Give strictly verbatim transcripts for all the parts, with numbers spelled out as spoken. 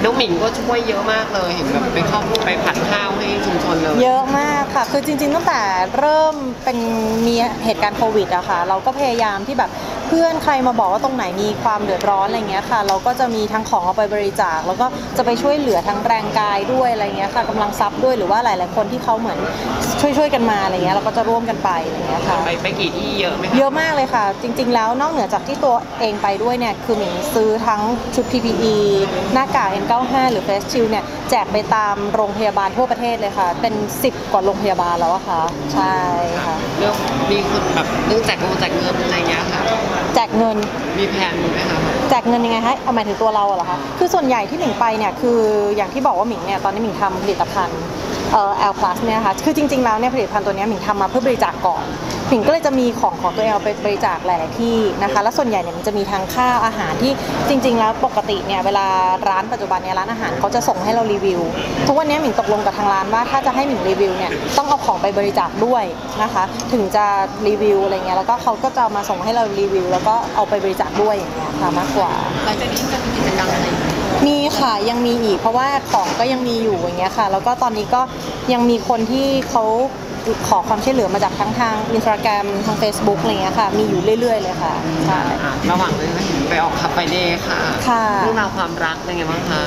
น้องหมิงก็ช่วยเยอะมากเลยเห็นแบบไปเข้าไปผัดข้าวให้ชุมชนเลยเยอะมากค่ะคือจริงๆตั้งแต่เริ่มเป็นมีเหตุการณ์โควิดอะค่ะเราก็พยายามที่แบบเพื่อนใครมาบอกว่าตรงไหนมีความเดือดร้อนอะไรเงี้ยค่ะเราก็จะมีทั้งของเอาไปบริจาคแล้วก็จะไปช่วยเหลือทั้งแรงกายด้วยอะไรเงี้ยค่ะกำลังทรัพย์ด้วยหรือว่าหลายๆคนที่เขาเหมือนช่วยๆกันมาอะไรเงี้ยเราก็จะร่วมกันไปอะไรเงี้ยค่ะไปไปกี่ที่เยอะไหมเยอะมากเลยค่ะจริงๆแล้วนอกเหนือจากที่ตัวเองไปด้วยเนี่ยคือหมิงซื้อทั้งชุด พี พี อี หน้ากาก เอ็น เก้าสิบห้า หรือ Face Shield เนี่ยแจกไปตามโรงพยาบาลทั่วประเทศเลยค่ะเป็นสิบกว่าโรงพยาบาลแล้วอะค่ะใช่ค่ะเรื่องมีคนแบบเรื่องแจกเงินแจกเงินอะไรเงี้ยค่ะแจกเงินมีแผนไหมคะแจกเงินยังไงคะเอาหมายถึงตัวเราเหรอคะคือส่วนใหญ่ที่หมิงไปเนี่ยคืออย่างที่บอกว่าหมิงเนี่ยตอนนี้หมิงทำผลิตภัณฑ์เอ่อ แอล พลัส เนี่ยค่ะคือจริงๆแล้วเนี่ยผลิตภัณฑ์ตัวนี้หมิงทำมาเพื่อบริจาคก่อนหมิงก็เลยจะมีของของตัวเองเอาไปบริจาคหลายๆที่นะคะแล้วส่วนใหญ่เนี่ยมันจะมีทั้งค่าอาหารที่จริงๆแล้วปกติเนี่ยเวลาร้านปัจจุบันเนี่ยร้านอาหารเขาจะส่งให้เรารีวิวทุกวันนี้หมิงตกลงกับทางร้านว่าถ้าจะให้หมิงรีวิวเนี่ยต้องเอาของไปบริจาคด้วยนะคะถึงจะรีวิวอะไรเงี้ยแล้วก็เขาก็จะมาส่งให้เรารีวิวแล้วก็เอาไปบริจาคด้วยอย่างเงี้ยค่ะมากกว่าหลังจากนี้จะมีกิจกรรมอะไรมีค่ะยังมีอีกเพราะว่าของก็ยังมีอยู่อย่างเงี้ยค่ะแล้วก็ตอนนี้ก็ยังมีคนที่เขาขอความช่วยเหลือมาจากทั้งทาง Instagram ทาง Facebook อะไรเงี้ยค่ะมีอยู่เรื่อยๆเลยค่ะใช่ระหว่างนี้ไปออกคาเฟ่เดย์ค่ะค่ะเรื่องราวความรักเป็นไงบ้างคะ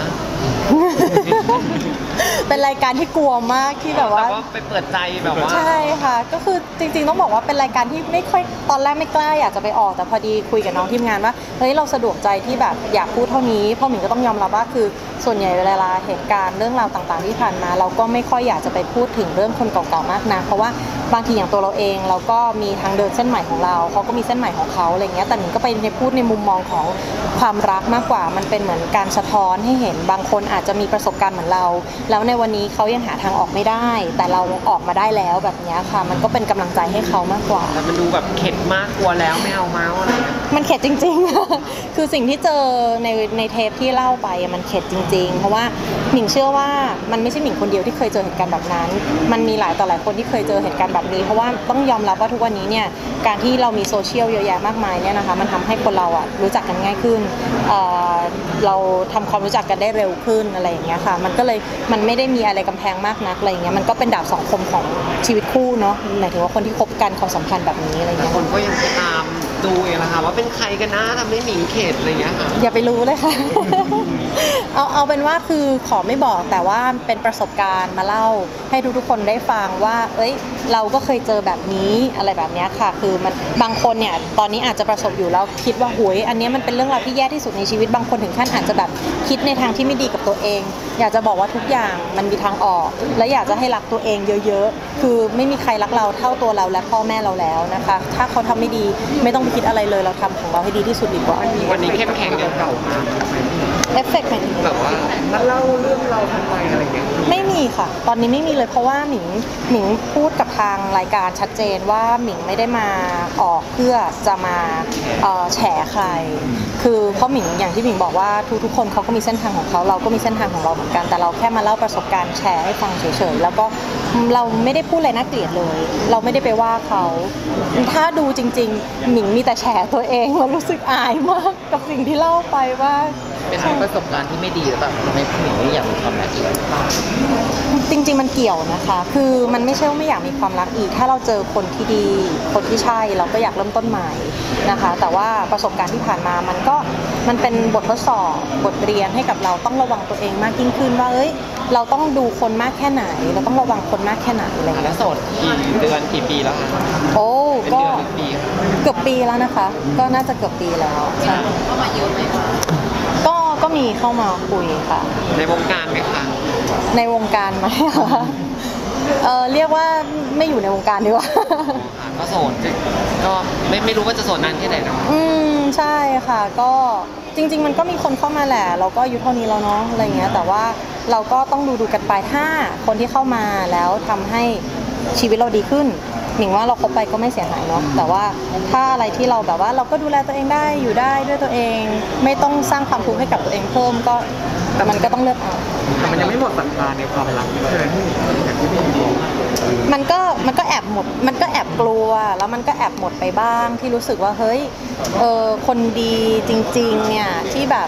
เป็นรายการที่กลัวมากที่แบบว่าไปเปิดใจแบบว่าใช่ค่ะก็คือจริงๆต้องบอกว่าเป็นรายการที่ไม่ค่อยตอนแรกไม่กล้าอยากจะไปออกแต่พอดีคุยกับน้องทีมงานว่าเฮ้ยเราสะดวกใจที่แบบอยากพูดเท่านี้เพราะหมิงก็ต้องยอมรับว่าคือส่วนใหญ่เวลาเหตุการณ์เรื่องราวต่างๆที่ผ่านมาเราก็ไม่ค่อยอยากจะไปพูดถึงเรื่องคนเก่าๆมากนะเพราะว่าบางทีอย่างตัวเราเองเราก็มีทางเดินเส้นใหม่ของเราเขาก็มีเส้นใหม่ของเขาอะไรเงี้ยแต่หมิงก็ไปในพูดในมุมมองของความรักมากกว่ามันเป็นเหมือนการสะท้อนให้เห็นบางคนอาจจะมีประสบการณ์เหมือนเราแล้วในวันนี้เขายังหาทางออกไม่ได้แต่เราออกมาได้แล้วแบบนี้ค่ะมันก็เป็นกำลังใจให้เขามากกว่าแต่มันดูแบบเข็ดมากกลัวแล้วไม่เอาเมาส์อะไรมันเข็ดจริงๆคือสิ่งที่เจอในในเทปที่เล่าไปมันเข็ดจริงๆเพราะว่าหมิงเชื่อว่ามันไม่ใช่หมิงคนเดียวที่เคยเจอเหตุการณ์แบบนั้นมันมีหลายต่อหลายคนที่เคยเจอเหตุการณ์แบบนี้เพราะว่าต้องยอมรับว่าทุกวันนี้เนี่ยการที่เรามีโซเชียลเยอะแยะมากมายเนี่ยนะคะมันทำให้คนเราอ่ะรู้จักกันง่ายขึ้น เ, เราทำความรู้จักกันได้เร็วขึ้นอะไรอย่างเงี้ยค่ะมันก็เลยมันไม่ได้มีอะไรกำแพงมากนักอะไรอย่างเงี้ยมันก็เป็นดาบสองคมของชีวิตคู่เนาะหมายถึงว่าคนที่คบกันความสัมพันธ์แบบนี้อะไรเงี้ยคนก็ยังตามดูเองนะคะว่าเป็นใครกันนะทำให้หมิงเข็ดอะไรเงี้ยค่ะอย่าไปรู้เลยค่ะ เอาเอาเป็นว่าคือขอไม่บอกแต่ว่าเป็นประสบการณ์มาเล่าให้ทุกๆคนได้ฟังว่าเอ้ยเราก็เคยเจอแบบนี้อะไรแบบนี้ค่ะคือมันบางคนเนี่ยตอนนี้อาจจะประสบอยู่แล้วคิดว่าหุยอันนี้มันเป็นเรื่องราวที่แย่ที่สุดในชีวิตบางคนถึงขั้นอาจจะแบบคิดในทางที่ไม่ดีกับตัวเองอยากจะบอกว่าทุกอย่างมันมีทางออกและอยากจะให้รักตัวเองเยอะๆคือไม่มีใครรักเราเท่าตัวเราและพ่อแม่เราแล้วนะคะถ้าเขาทำไม่ดีไม่ต้องไปคิดอะไรเลยเราทำของเราให้ดีที่สุดดีกว่าวันนี้เข้มแข็งเดือนเก่าเอฟเฟกต์แบบว่ามาเล่าเรื่องเราทำไมอะไรเงี้ยไม่มีค่ะตอนนี้ไม่มีเลยเพราะว่าหมิงหมิงพูดกับทางรายการชัดเจนว่าหมิงไม่ได้มาออกเพื่อจะมาแฉใครคือเพราะหมิงอย่างที่หมิงบอกว่าทุกๆคนเขาก็มีเส้นทางของเขาเราก็มีเส้นทางของเราเหมือนกันแต่เราแค่มาเล่าประสบการณ์แชร์ให้ฟังเฉยๆแล้วก็เราไม่ได้พูดอะไรน่าเกลียดเลยเราไม่ได้ไปว่าเขาถ้าดูจริงๆหมิงมีแต่แฉตัวเองมันรู้สึกอายมากกับสิ่งที่เล่าไปว่าเป็นประสบการณ์ที่ไม่ดีหรือเปล่าทำให้หมิงไม่อยากมีความรักอีกจริงๆมันเกี่ยวนะคะคือมันไม่ใช่ว่าไม่อยากมีความรักอีกถ้าเราเจอคนที่ดีคนที่ใช่เราก็อยากเริ่มต้นใหม่นะคะแต่ว่าประสบการณ์ที่ผ่านมามันก็มันเป็นบททดสอบบทเรียนให้กับเราต้องระวังตัวเองมากยิ่งขึ้นว่าเอ้ยเราต้องดูคนมากแค่ไหนเราต้องระวังคนมากแค่ไหนอะไรอย่างเงี้ยแล้วโสดกี่เดือนกี่ปีแล้วคะโอ้ก็เกือบปีแล้วนะคะก็น่าจะเกือบปีแล้วใช่เข้ามาเยอะไหมคะก็ก็มีเข้ามาคุยค่ะในวงการไหมคะในวงการไหมเออเรียกว่าไม่อยู่ในวงการดีกว่าก็โสดก็ไม่ไม่รู้ว่าจะโสดนานแค่ไหนนะอืมใช่ค่ะก็จริงๆมันก็มีคนเข้ามาแหละเราก็อายุเท่านี้แล้วเนาะอะไรเงี้ยแต่ว่าเราก็ต้องดูดูกันไปถ้าคนที่เข้ามาแล้วทำให้ชีวิตเราดีขึ้นหนิงว่าเราคบไปก็ไม่เสียหายเนาะแต่ว่าถ้าอะไรที่เราแบบว่าเราก็ดูแลตัวเองได้อยู่ได้ด้วยตัวเองไม่ต้องสร้างความทุกข์ให้กับตัวเองเพิ่มก็แต่มันก็ต้องเลือกเอาแต่มันยังไม่หมดศรัทธาในความรักเลยที่อย่างที่พี่บอกมันก็มันก็แอบหมดมันก็แอบกลัวแล้วมันก็แอบหมดไปบ้างที่รู้สึกว่าเฮ้ยเออคนดีจริงๆเนี่ยที่แบบ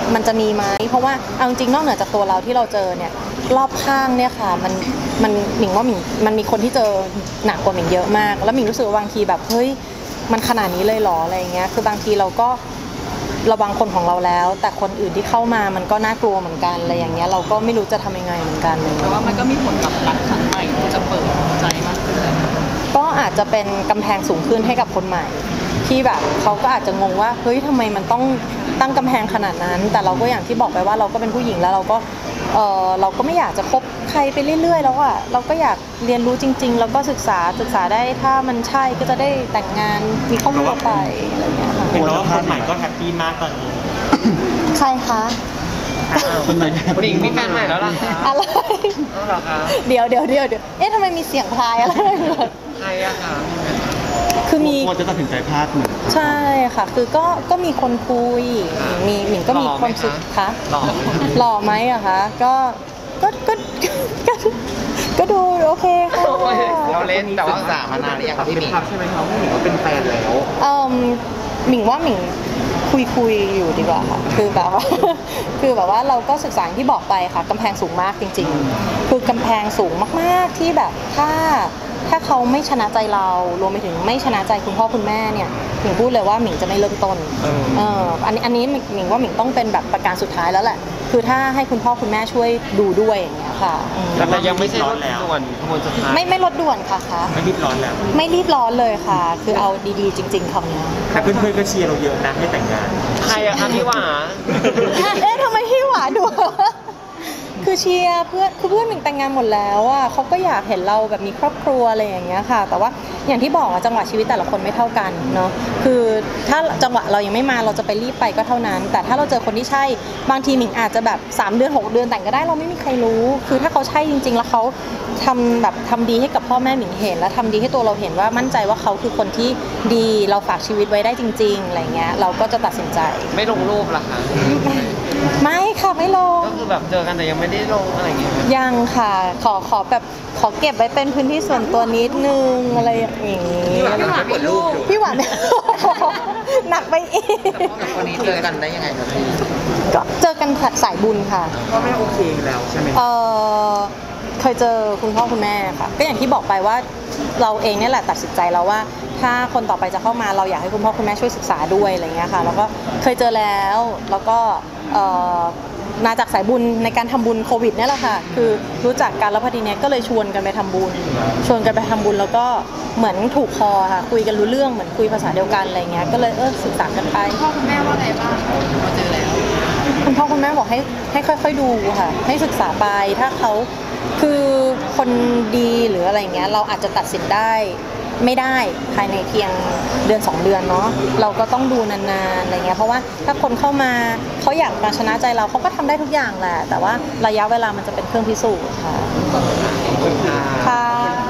มันจะมีไหมเพราะว่าเอาจริงๆนอกเหนือจากตัวเราที่เราเจอเนี่ยรอบข้างเนี่ยค่ะมันมันหมิงว่าหมิงมันมีคนที่เจอหนักกว่าหมิงเยอะมากแล้วหมิงรู้สึกว่าบางทีแบบเฮ้ยมันขนาดนี้เลยเหรออะไรอย่างเงี้ยคือบางทีเราก็ระวังคนของเราแล้วแต่คนอื่นที่เข้ามามันก็น่ากลัวเหมือนกันอะไรอย่างเงี้ยเราก็ไม่รู้จะทำยังไงเหมือนกันเลยแต่ว่ามันก็มีผลกับรักครั้งใหม่ที่จะเปิดใจมากขึ้นก็อาจจะเป็นกำแพงสูงขึ้นให้กับคนใหม่ที่แบบเขาก็อาจจะงงว่าเฮ้ยทำไมมันต้องตั้งกำแพงขนาดนั้นแต่เราก็อย่างที่บอกไปว่าเราก็เป็นผู้หญิงแล้วเราก็เออเราก็ไม่อยากจะคบใครไปเรื่อยๆแล้วอ่ะเราก็อยากเรียนรู้จริงๆแล้วก็ศึกษาศึกษาได้ถ้ามันใช่ก็จะได้แต่งงานมีครอบครัวไปอะไรอย่างเงี้ยค่ะเห็นแล้วว่าคนใหม่ก็แฮปปี้มากตอนนี้ใครคะคนใหม่หมิงมีแฟนใหม่แล้วล่ะคะอะไรเอาเหรอคะเดี๋ยวเดี๋ยวเดี๋ยวเดี๋ยวเอ๊ะทำไมมีเสียงพายอะไรใครอะคะคือมีควรจะตัดสินใจพลาดเหมือนใช่ค่ะคือก็ก็มีคนคุยมีหมิงก็มีความสุขคะหล่อไหมหล่อไหมอะคะก็ก็ก็ก็ก็ดูโอเคค่ะเราเล่นแต่ว่าศึกษามานานหรือยังครับพี่หมิงเป็นพักใช่ไหมครับพี่หมิงก็เป็นแฟนแล้วเอ่อหมิงว่าหมิงคุยคุยอยู่ดีกว่าค่ะคือแบบว่า คือแบบว่าเราก็ศึกษาอย่างที่บอกไปค่ะกำแพงสูงมากจริงๆ คือกำแพงสูงมากๆที่แบบถ้าถ้าเขาไม่ชนะใจเรารวมไปถึงไม่ชนะใจคุณพ่อคุณแม่เนี่ยหมิงพูดเลยว่าหมิงจะไม่เริ่มต้นเอออันนี้อันนี้หมิงว่าหมิงต้องเป็นแบบประการสุดท้ายแล้วแหละคือถ้าให้คุณพ่อคุณแม่ช่วยดูด้วยอย่างเงี้ยค่ะอืมแต่ยังไม่ใช่รถด่วนขบวนสุดท้ายไม่ไม่ลดด่วนค่ะคะไม่รีบร้อนแล้วไม่รีบร้อนเลยค่ะ คือเอาดีๆจริงๆคำนี้แต่เพื่อนๆก็เชียร์เราเยอะนะให้แต่งงานใครอะคะพี่หวาเอ๊ะทำไมพี่หวาดู คือเชียร์เพื่อนคือเพื่อนหมิงแต่งงานหมดแล้วอ่ะเขาก็อยากเห็นเราแบบมีครอบครัวอะไรอย่างเงี้ยค่ะ แต่ว่าอย่างที่บอกอะจังหวะชีวิตแต่ละคนไม่เท่ากันเนาะคือถ้าจังหวะเรายังไม่มาเราจะไปรีบไปก็เท่านั้น แต่ถ้าเราเจอคนที่ใช่บางทีหมิงอาจจะแบบสามเดือนหกเดือนแต่งก็ได้เราไม่มีใครรู้ คือถ้าเขาใช่จริง ๆ แล้วเขาทำแบบทำดีให้กับพ่อแม่หมิงเห็นแล้วทำดีให้ตัวเราเห็นว่ามั่นใจว่าเขาคือคนที่ดีเราฝากชีวิตไว้ได้จริงๆอะไรเงี้ยเราก็จะตัดสินใจไม่ลงรูปเหรอคะไม่ค่ะไม่ลงก็คือแบบเจอกันแต่ยังไม่ได้ลงอะไรอย่างเงี้ยยังค่ะ ขอขอแบบขอเก็บไว้เป็นพื้นที่ส่วนตัวนิดนึงอะไรอย่างนี้พี่หวานเปิดรูปอยู่พี่หวาน หนักไปอีกวันนี้เจอกันได้ยังไงครับพี่ก็เจอกันสายบุญค่ะก็ไม่โอเคแล้วใช่ไหมเออเคยเจอคุณพ่อคุณแม่ค่ะ ก็อย่างที่บอกไปว่าเราเองเนี่ยแหละตัดสินใจแล้วว่า ถ้าคนต่อไปจะเข้ามาเราอยากให้คุณพ่อคุณแม่ช่วยศึกษาด้วยอะไรเงี้ยค่ะ แล้วก็เคยเจอแล้วแล้วก็เอ่อมาจากสายบุญในการทำบุญโควิดเนี่ยแหละค่ะ คือรู้จักกันแล้วพอดีเนี้ยก็เลยชวนกันไปทำบุญ ชวนกันไปทำบุญแล้วก็เหมือนถูกคอค่ะ คุยกันรู้เรื่องเหมือนคุยภาษาเดียวกันอะไรเงี้ย ก็เลยเออศึกษากันไปพ่อคุณแม่ว่าไงบ้างพอเจอแล้วคุณพ่อคุณแม่บอกให้ให้ค่อยๆดูค่ะ ให้ศึกษาไปถ้าเขาคือคนดีหรืออะไรเงี้ยเราอาจจะตัดสินได้ไม่ได้ภายในเพียงเดือนสองเดือนเนาะเราก็ต้องดูนานๆอะไรเงี้ยเพราะว่าถ้าคนเข้ามาเขาอยากมาชนะใจเราเขาก็ทำได้ทุกอย่างแหละแต่ว่าระยะเวลามันจะเป็นเครื่องพิสูจน์ค่ะค่ะ